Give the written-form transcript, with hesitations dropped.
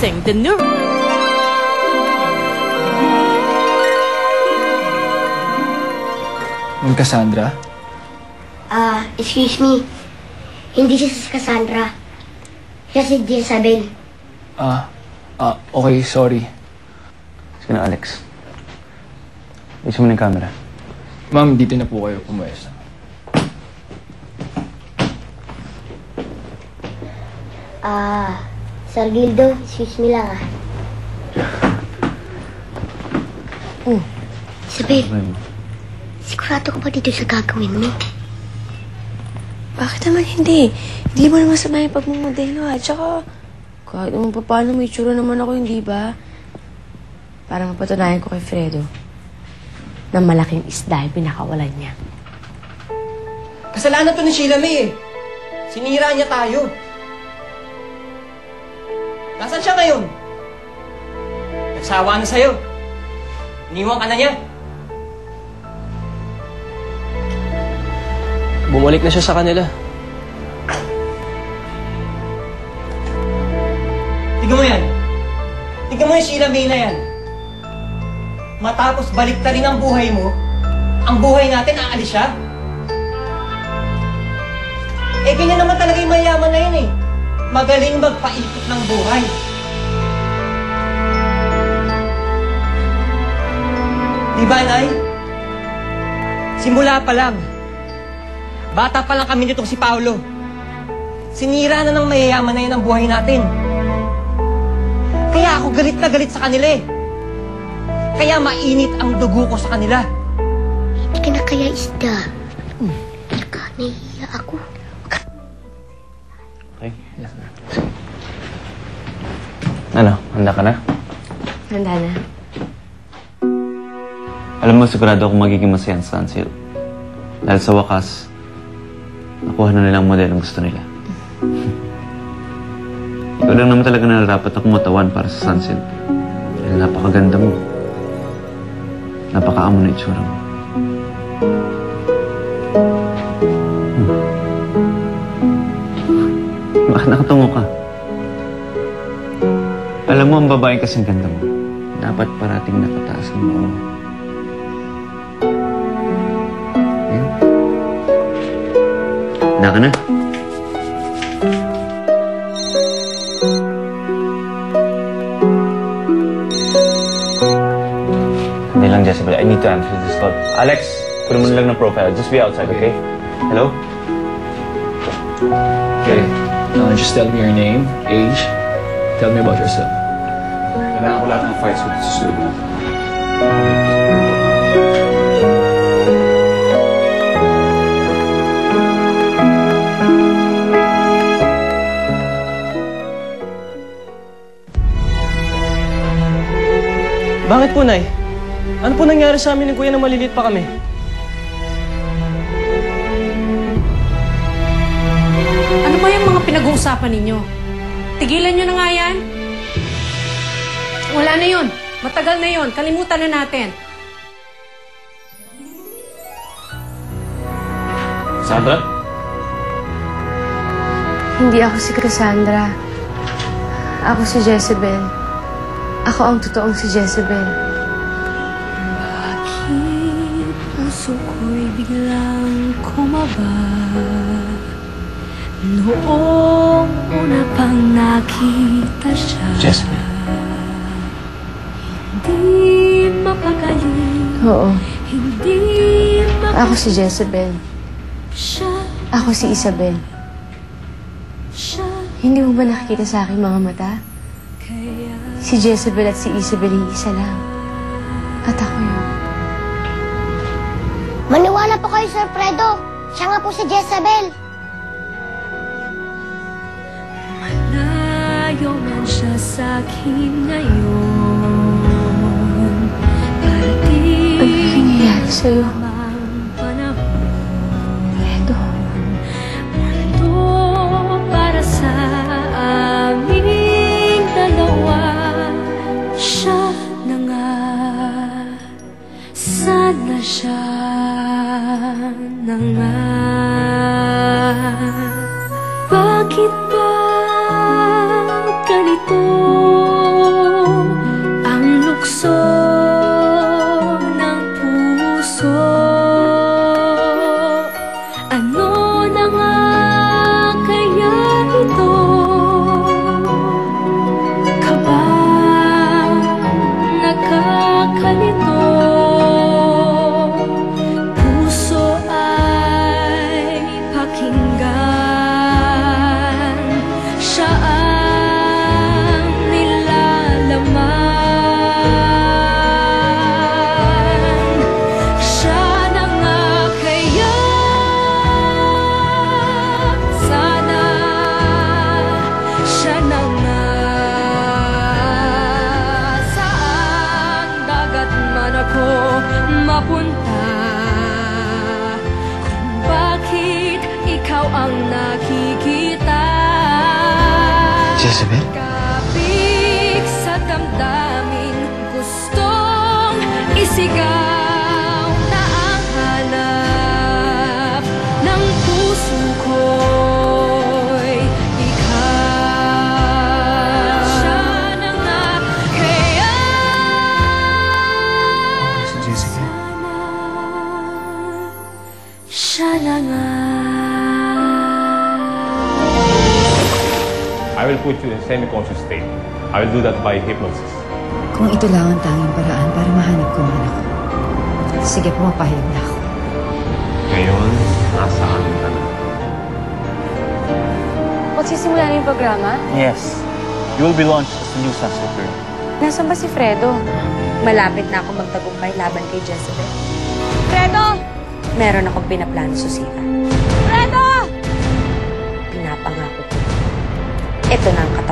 Introducing the new... Ma'am Cassandra? Excuse me. Hindi siya si Cassandra. Siya si Jezabel. Okay, sorry. Sige na, Alex. Iso mo na yung camera. Ma'am, dito na po kayo pumuesta. Sir Gildo, excuse me lang Isabel, sigurado ka ba dito sa gagawin mo? Bakit naman hindi? Hindi mo naman sabay yung pagmumodelo, ha? Tsaka, kahit naman pa paano, may tsura naman ako, hindi ba? Para mapatunayan ko kay Fredo na malaking isda yung pinakawalan niya. Kasalanan to ni Sheila May, eh. Sinira niya tayo. Nasaan siya ngayon? Nagsawa na sa'yo. Iniwan ka na niya. Bumalik na siya sa kanila. Tignan mo yan. Tignan mo yung Sheila May na yan. Matapos balik ta rin ang buhay mo, ang buhay natin aalis siya. Eh, ganyan naman talaga yung mayaman na yun eh. Magaling magpaikot ng buhay. Diba, Nay? Simula pa lang. Bata pa lang kami nitong si Paolo. Sinira na ng mayayaman na yun ang buhay natin. Kaya ako galit na galit sa kanila eh. Kaya mainit ang dugo ko sa kanila. Hindi ka na kaya isda. Tsaka nahihiya ako. Okay. Ano, handa ka na? Handa na. Alam mo, sigurado akong magiging masaya sa Sunsil. Dahil sa wakas, nakuha na nilang model ang gusto nila. Ikaw lang naman talaga nararapat na kumatawan para sa Sunsil. Dahil napakaganda mo. Napakaamo na itsura mo. Bakit nakatungo ka? Alam mo, ang babaeng kasing ganda mo. Dapat parating nakataas ang noo. Handa ka na? Hindi lang, Jezebel. I need to answer this call. Alex, kunin mo na lang ng profile. Just be outside, okay? Hello? Okay. Just tell me your name, age. Tell me about yourself. Kailangan ko lahat ng fights ko sa studio. Bakit po, Nay? Ano po nangyari sa amin ni Kuya nang maliliit pa kami? Ano ba yung mga pinag-uusapan ninyo? Tigilan nyo na nga yan. Wala na yun. Matagal na yun. Kalimutan na natin. Sandra? Hindi ako si Cassandra. Ako si Jezebel. Ako ang totoong si Jezebel. Bakit puso ko'y biglang kumaba? Noong una pang nakita siya. Jezebel. Hindi mapakali. Oo. Hindi Ako si Jezebel. siya. Ako si Isabel. Hindi mo ba nakikita sa aking mga mata? Si Jezebel at si Isabel ay isa lang. At ako yun. Maniwala po kayo, Sir Fredo. Siya nga po si Jezabel. Malayo man siya sa akin ngayon. Parating Ano nangyayari sa'yo? ang panahon. Fredo. Ito para sa aming dalawa. Siya na nga. Sana siya na nga. Bakit ba ganito Jezebel? Kapik sa damdamin, gustong isigaw na ang hanap ng puso ko'y ikaw. Siya na nga kaya Si Jezebel? siya na nga. I will put you in semi-conscious state. I will do that by hypnosis. Kung ito lang ang tanging paraan para mahanap ko ang anak ko. Sige, pumapahayag na ako. Ngayon, nasa amin ka na. Magsisimula na yung programa? Yes. You will be launched as the new Sunset Girl. Nasaan ba si Fredo? Malapit na ako magtagumpay laban kay Jezebel. Fredo! Meron akong pinaplano susira. Fredo! Pinapangako ko. Ito na ang